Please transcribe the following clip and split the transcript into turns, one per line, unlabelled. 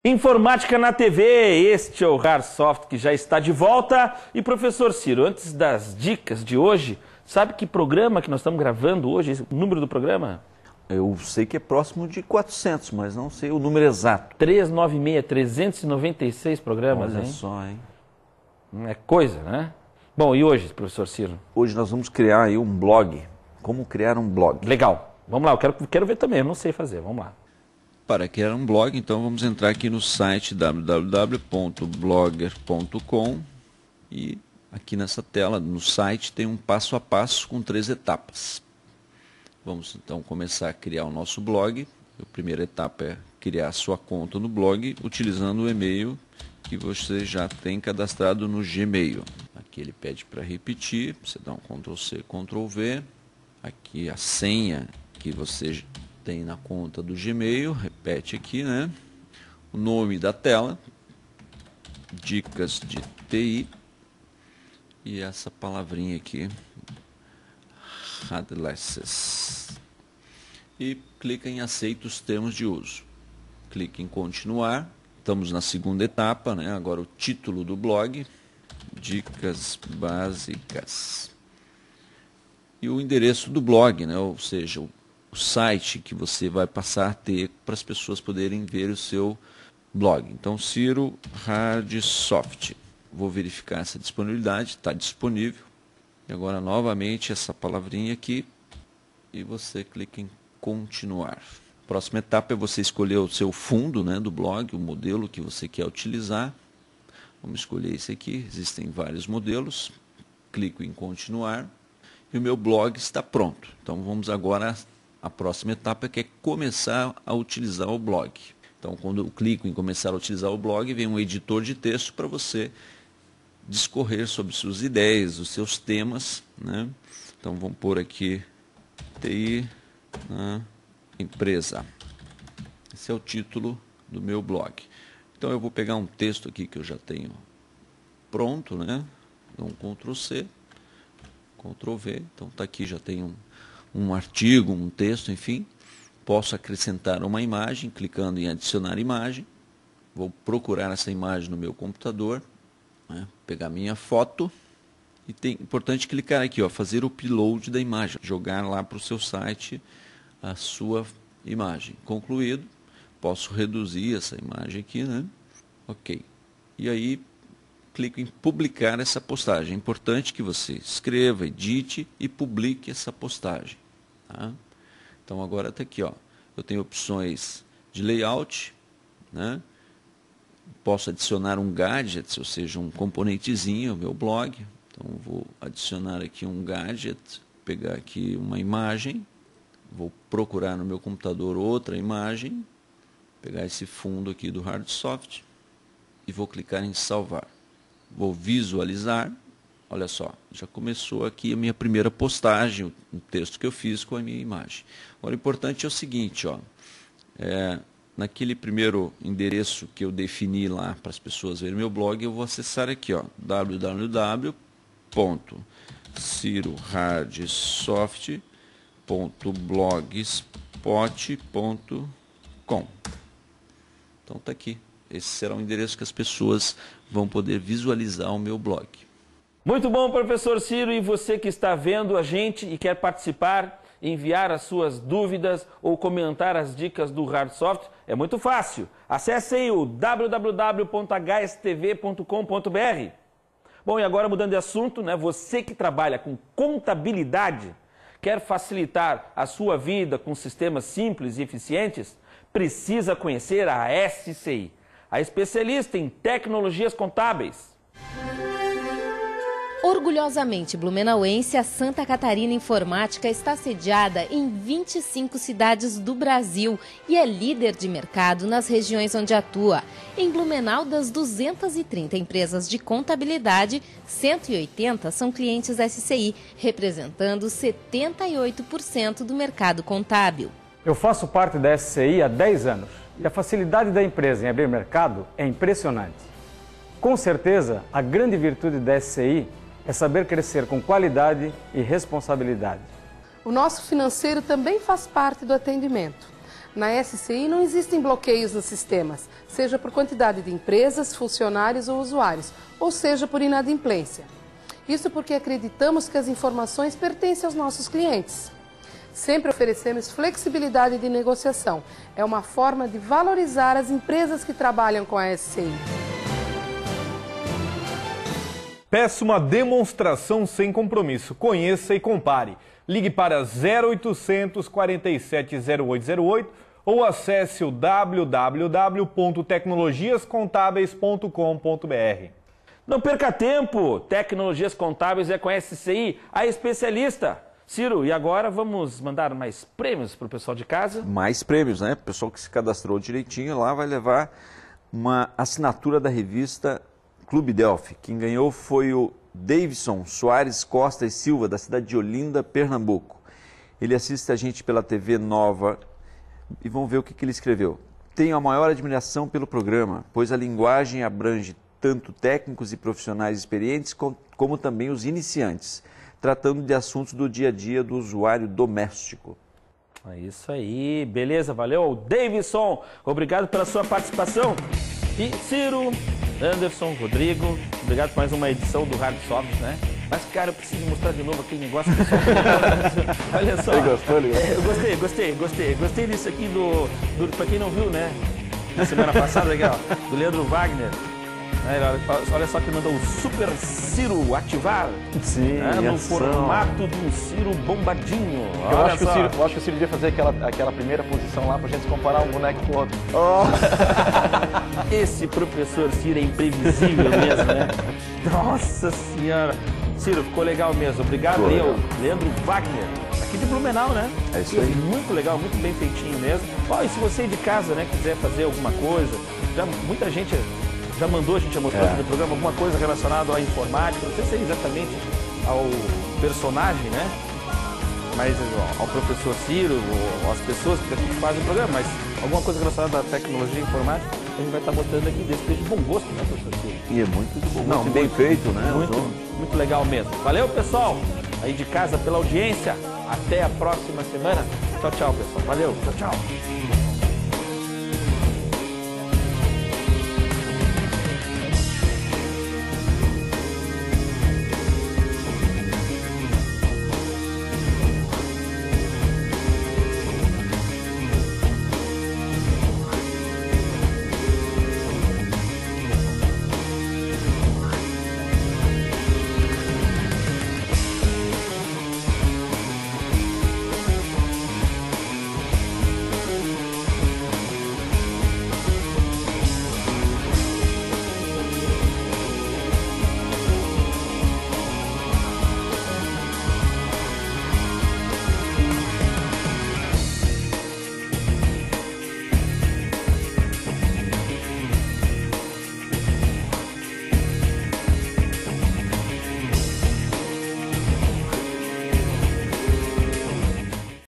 Informática na TV, este é o Hardsoft que já está de volta. E professor Ciro, antes das dicas de hoje, sabe que programa que nós estamos gravando hoje, o número do programa?
Eu sei que é próximo de 400, mas não sei o número exato.
396, 396 programas,
Olha
hein?
só, hein?
É coisa, né? Bom, e hoje, professor Ciro?
Hoje nós vamos criar aí um blog. Como criar um blog.
Legal. Vamos lá, eu quero ver também, eu não sei fazer, vamos lá.
Para criar um blog, então vamos entrar aqui no site www.blogger.com e aqui nessa tela, no site, tem um passo a passo com 3 etapas. Vamos então começar a criar o nosso blog. A primeira etapa é criar a sua conta no blog utilizando o e-mail que você já tem cadastrado no Gmail. Aqui ele pede para repetir, você dá um Ctrl+C, Ctrl+V. Aqui a senha que você tem na conta do Gmail, repete aqui, né? O nome da tela, dicas de TI e essa palavrinha aqui, Headlesses. E clica em aceita os termos de uso. Clique em continuar. Estamos na segunda etapa, né? Agora o título do blog, dicas básicas. E o endereço do blog, né? Ou seja, o site que você vai passar a ter para as pessoas poderem ver o seu blog. Então, Ciro Hardsoft. Vou verificar essa disponibilidade, está disponível. E agora, novamente, essa palavrinha aqui. E você clica em continuar. Próxima etapa é você escolher o seu fundo, né, do blog, o modelo que você quer utilizar. Vamos escolher esse aqui, existem vários modelos. Clico em continuar. E o meu blog está pronto. Então, vamos agora... A próxima etapa é começar a utilizar o blog. Então, quando eu clico em começar a utilizar o blog, vem um editor de texto para você discorrer sobre suas ideias, os seus temas, né? Então, vamos pôr aqui TI na empresa. Esse é o título do meu blog. Então, eu vou pegar um texto aqui que eu já tenho pronto, né? Dou um Ctrl+C, Ctrl+V. Então, está aqui, já tem um artigo, um texto, enfim. Posso acrescentar uma imagem, clicando em adicionar imagem. Vou procurar essa imagem no meu computador, né? Pegar minha foto e é importante clicar aqui, ó, fazer o upload da imagem, jogar lá para o seu site a sua imagem. Concluído, posso reduzir essa imagem aqui, né? Ok. E aí, clico em publicar essa postagem. É importante que você escreva, edite e publique essa postagem. Tá? Então agora está aqui, ó. Eu tenho opções de layout, né? Posso adicionar um gadget, ou seja, um componentezinho ao meu blog. Então vou adicionar aqui um gadget, pegar aqui uma imagem, vou procurar no meu computador outra imagem, pegar esse fundo aqui do Hardsoft e vou clicar em salvar. Vou visualizar. Olha só, já começou aqui a minha primeira postagem, um texto que eu fiz com a minha imagem. Agora, o importante é o seguinte, ó, naquele primeiro endereço que eu defini lá para as pessoas verem meu blog, eu vou acessar aqui, ó, www.cirohardsoft.blogspot.com. Então está aqui. Esse será o endereço que as pessoas vão poder visualizar o meu blog.
Muito bom, professor Ciro, e você que está vendo a gente e quer participar, enviar as suas dúvidas ou comentar as dicas do Hardsoft, é muito fácil. Acesse aí o www.hstv.com.br. Bom, e agora mudando de assunto, né? Você que trabalha com contabilidade, quer facilitar a sua vida com sistemas simples e eficientes, precisa conhecer a SCI, a especialista em tecnologias contábeis.
Orgulhosamente blumenauense, a Santa Catarina Informática está sediada em 25 cidades do Brasil e é líder de mercado nas regiões onde atua. Em Blumenau, das 230 empresas de contabilidade, 180 são clientes SCI, representando 78% do mercado contábil.
Eu faço parte da SCI há 10 anos e a facilidade da empresa em abrir mercado é impressionante. Com certeza, a grande virtude da SCI é saber crescer com qualidade e responsabilidade.
O nosso financeiro também faz parte do atendimento. Na SCI não existem bloqueios nos sistemas, seja por quantidade de empresas, funcionários ou usuários, ou seja por inadimplência. Isso porque acreditamos que as informações pertencem aos nossos clientes. Sempre oferecemos flexibilidade de negociação. É uma forma de valorizar as empresas que trabalham com a SCI.
Peça uma demonstração sem compromisso. Conheça e compare. Ligue para 0800 47 0808 ou acesse o www.tecnologiascontábeis.com.br.
Não perca tempo! Tecnologias Contábeis é com a SCI, a especialista. Ciro, e agora vamos mandar mais prêmios para o pessoal de casa?
Mais prêmios, né? O pessoal que se cadastrou direitinho lá vai levar uma assinatura da revista Clube Delphi. Quem ganhou foi o Davidson Soares Costa e Silva, da cidade de Olinda, Pernambuco. Ele assiste a gente pela TV Nova e vamos ver o que ele escreveu. Tenho a maior admiração pelo programa, pois a linguagem abrange tanto técnicos e profissionais experientes como também os iniciantes, tratando de assuntos do dia a dia do usuário doméstico.
É isso aí, beleza, valeu, Davidson, obrigado pela sua participação. E Ciro, Anderson, Rodrigo, obrigado por mais uma edição do Hard Softs, né? Mas, cara, eu preciso mostrar de novo aquele negócio pessoal. Olha só.
Ele gostou, ele gostou.
Eu gostei disso aqui pra quem não viu, né? Na semana passada, aqui, ó, do Leandro Wagner. Olha só que mandou o Super Ciro ativar.
Sim,
no formato de um Ciro bombadinho.
Eu acho que o Ciro devia fazer aquela primeira posição lá pra gente comparar um boneco com o outro.
Esse professor Ciro é imprevisível mesmo, né? Nossa Senhora. Ciro, ficou legal mesmo. Obrigado aí ao Leandro Wagner, aqui de Blumenau, né?
É isso aí.
Muito legal, muito bem feitinho mesmo. E se você de casa, né, quiser fazer alguma coisa, muita gente já mandou, a gente já mostrou aqui no programa, alguma coisa relacionada à informática, não sei se é exatamente ao personagem, né? Mas ao professor Ciro, ou às pessoas que fazem o programa, mas alguma coisa relacionada à tecnologia e informática, a gente vai estar mostrando aqui desse de bom gosto, né, professor Ciro?
E é muito bom, muito bem feito, né?
Muito legal mesmo. Valeu, pessoal, aí de casa pela audiência. Até a próxima semana. Tchau, tchau, pessoal. Valeu, tchau, tchau.